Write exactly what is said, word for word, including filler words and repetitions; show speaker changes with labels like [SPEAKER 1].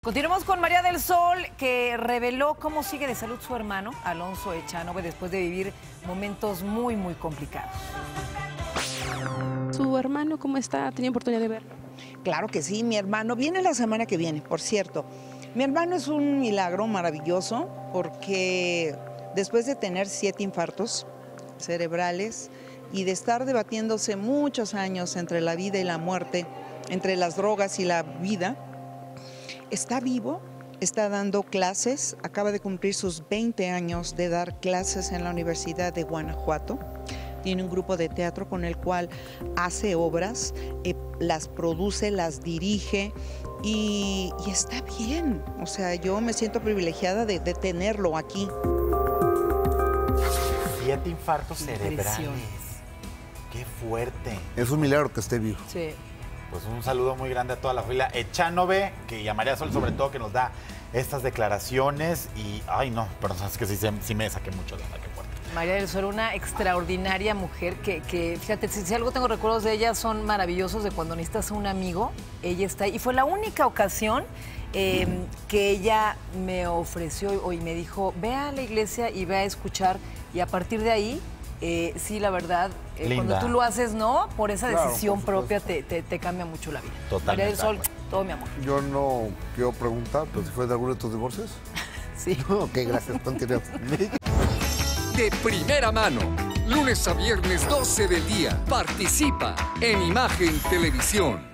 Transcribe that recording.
[SPEAKER 1] Continuamos con María del Sol, que reveló cómo sigue de salud su hermano, Alonso Echanove, después de vivir momentos muy, muy complicados.
[SPEAKER 2] ¿Su hermano cómo está? ¿Tenía oportunidad de verlo?
[SPEAKER 3] Claro que sí, mi hermano viene la semana que viene, por cierto. Mi hermano es un milagro maravilloso porque después de tener siete infartos cerebrales y de estar debatiéndose muchos años entre la vida y la muerte, entre las drogas y la vida, está vivo, está dando clases, acaba de cumplir sus veinte años de dar clases en la Universidad de Guanajuato. Tiene un grupo de teatro con el cual hace obras, eh, las produce, las dirige y, y está bien. O sea, yo me siento privilegiada de, de tenerlo aquí.
[SPEAKER 4] Siete infartos cerebrales. Qué fuerte.
[SPEAKER 5] Es un milagro que esté vivo.
[SPEAKER 1] Sí.
[SPEAKER 4] Pues un saludo muy grande a toda la familia Echanove, que y a María Sol sobre todo, que nos da estas declaraciones. Y, ay no, pero es que sí, sí me saqué mucho de onda, qué fuerte.
[SPEAKER 1] María del Sol, una extraordinaria mujer que, que fíjate, si, si algo tengo recuerdos de ella son maravillosos, de cuando necesitas a un amigo, ella está ahí. Y fue la única ocasión eh, que ella me ofreció y me dijo, ve a la iglesia y ve a escuchar, y a partir de ahí, eh, sí, la verdad, eh, cuando tú lo haces, ¿no? Por esa
[SPEAKER 5] Claro,
[SPEAKER 1] decisión
[SPEAKER 5] por
[SPEAKER 1] propia te, te, te cambia mucho la vida.
[SPEAKER 4] Totalmente.
[SPEAKER 1] María del Sol, todo mi amor.
[SPEAKER 5] Yo no quiero preguntar, pero si fue de alguno de tus divorcios.
[SPEAKER 1] Sí.
[SPEAKER 5] Ok, gracias, continuamos.
[SPEAKER 6] De primera mano, lunes a viernes doce del día. Participa en Imagen Televisión.